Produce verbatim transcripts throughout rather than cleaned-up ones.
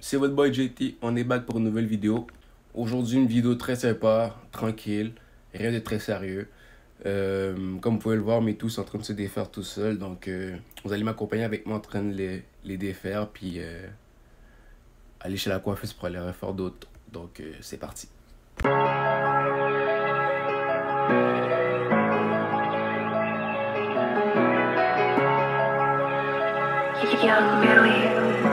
c'est votre boy J T, on est back pour une nouvelle vidéo. Aujourd'hui, une vidéo très sympa, tranquille, rien de très sérieux. Euh, comme vous pouvez le voir, mes tous sont en train de se défaire tout seuls. Donc, euh, vous allez m'accompagner avec moi en train de les, les défaire. Puis, euh, aller chez la coiffeuse pour aller refaire d'autres. Donc, euh, c'est parti. Young Billy.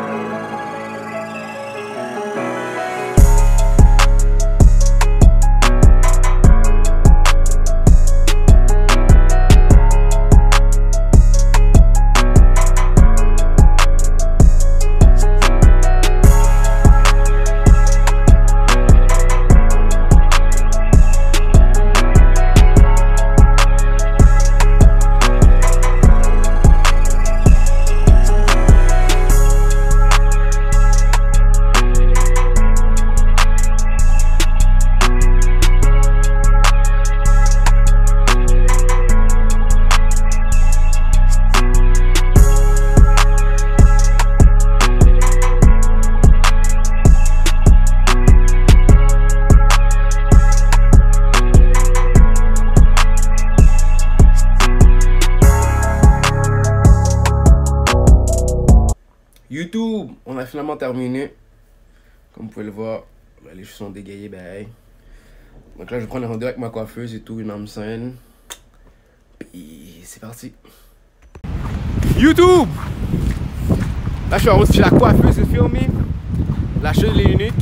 YouTube, on a finalement terminé. Comme vous pouvez le voir, les cheveux sont dégayés, ben. Donc là, je vais prendre le rendez-vous avec ma coiffeuse et tout, une âme saine. Puis c'est parti. YouTube! Là, je suis en route chez la coiffeuse, c'est filmé. La chaîne est unique.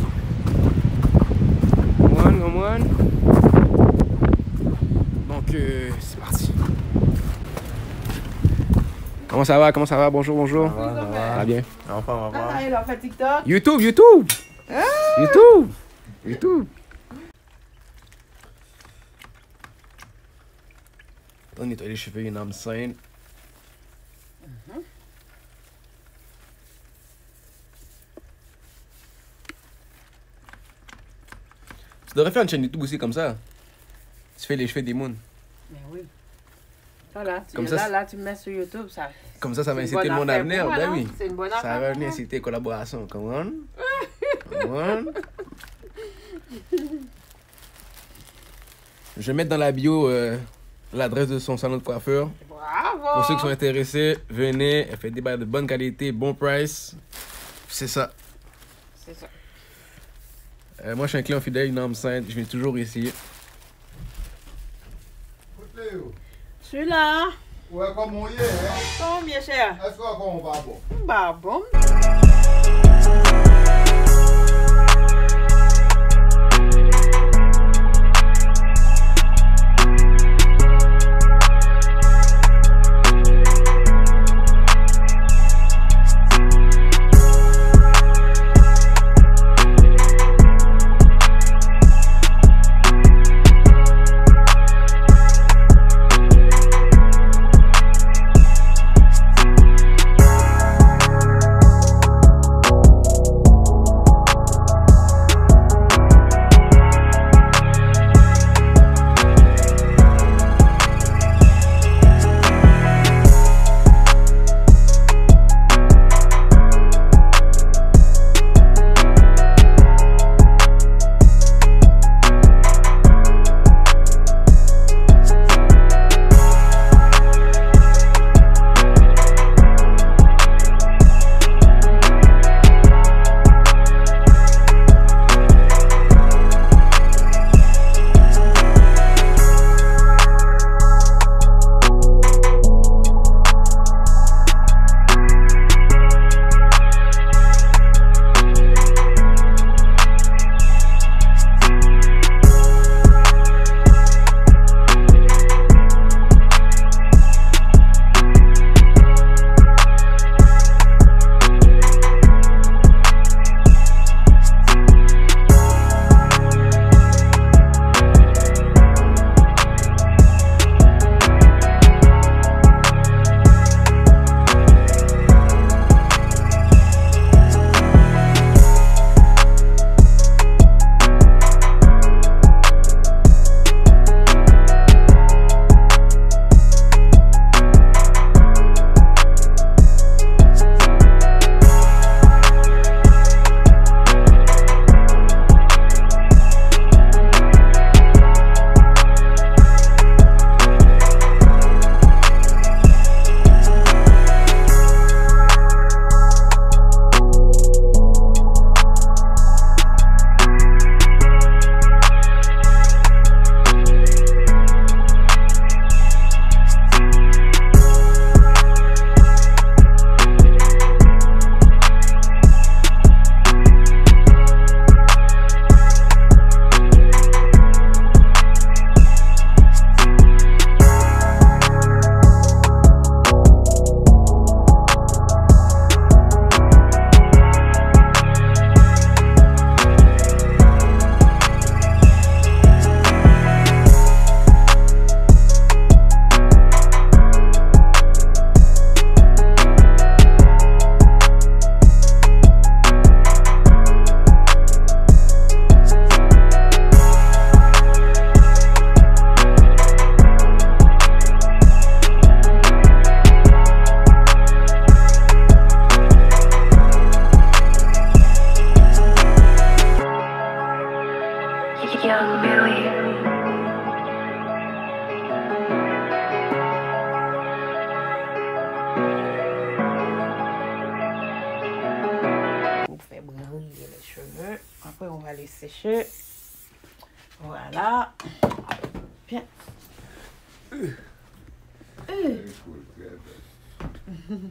One, one, one. Donc, euh, c'est parti. Comment ça va? Comment ça va? Bonjour, bonjour. Ça va, ça va. Ça va bien? Enfin, on va voir. Ah, il a fait TikTok. YouTube, YouTube! Ah! YouTube! YouTube! On nettoie les cheveux, une âme saine. Mm-hmm. Tu devrais faire une chaîne YouTube aussi comme ça. Tu fais les cheveux des moons. Mais oui. Ça, là, tu, Comme là, ça, là, tu me mets sur YouTube, ça. Comme ça, ça va c'est une inciter le bonne monde à affaire venir. pour moi, Ben non? oui. C'est une bonne Ça affaire va pour venir moi. inciter collaboration. Come on. Come on. Je vais mettre dans la bio euh, l'adresse de son salon de coiffeur. Bravo! Pour ceux qui sont intéressés, venez. Elle fait des bails de bonne qualité, bon price. C'est ça. C'est ça. Euh, moi, je suis un client fidèle, une âme sainte. Je viens toujours ici. Je suis là. Ouais, comme on y est, hein? Combien cher? Est-ce qu'on va bon? Bah bon. lécher. Voilà. Bien. Très cool, très belle.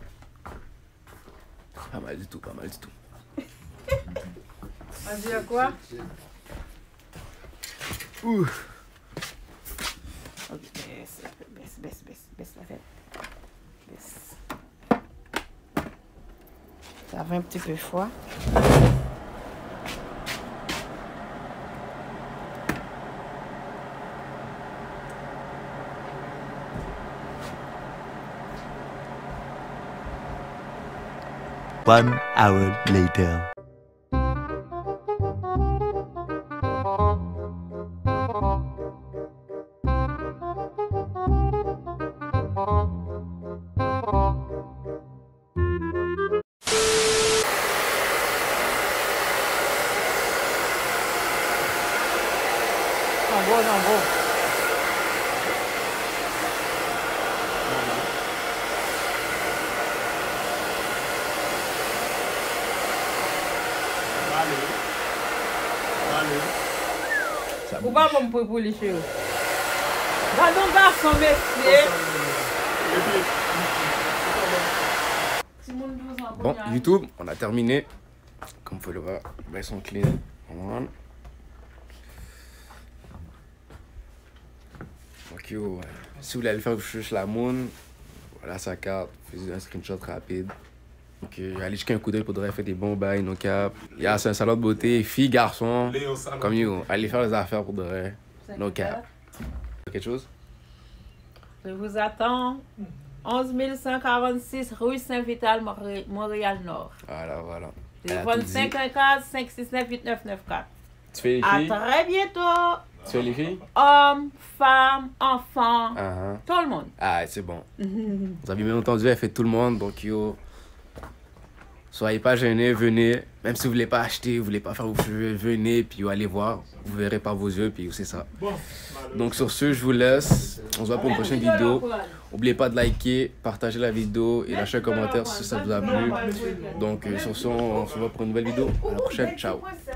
Pas mal du tout, pas mal du tout. On dit quoi? Ouh. Ok, baisse, baisse, baisse, baisse, baisse la tête. Baisse. Ça va un petit peu froid. One hour later. Jambon, jambon. Ou pas pour me pour les cheveux. Dans nos garçons, messieurs. Bon, YouTube, on a terminé. Comme vous pouvez le voir, ils sont clean. Voilà. Donc, yo, si vous voulez aller faire juste la moon, voilà sa carte, faisez un screenshot rapide. Donc, euh, allez jeter un coup d'œil pour faire des bons bails, no cap. Il y a un salon de beauté, filles, garçons. Comme yo, allez faire les affaires pour de vrai, no cap. Quelque chose? Je vous attends. onze mille cent quarante-six rue Saint-Vital, Montréal-Nord. Voilà, voilà. Elle a tout Téléphone dit. cinq un quatre, cinq six neuf, huit neuf neuf quatre. Tu fais les À filles? très bientôt. Tu fais les filles? Hommes, femmes, enfants, Ah, ah. tout le monde. Ah, c'est bon. Vous avez bien entendu, elle fait tout le monde, donc yo. Soyez pas gênés, venez. Même si vous voulez pas acheter, vous voulez pas faire vos cheveux, venez, puis yo, allez voir. Vous verrez par vos yeux, puis yo, c'est ça. Donc sur ce, je vous laisse. On se voit pour une prochaine vidéo. N'oubliez pas de liker, partager la vidéo et lâcher un commentaire si ça vous a plu. Donc euh, sur ce, on se voit pour une nouvelle vidéo. À la prochaine, ciao.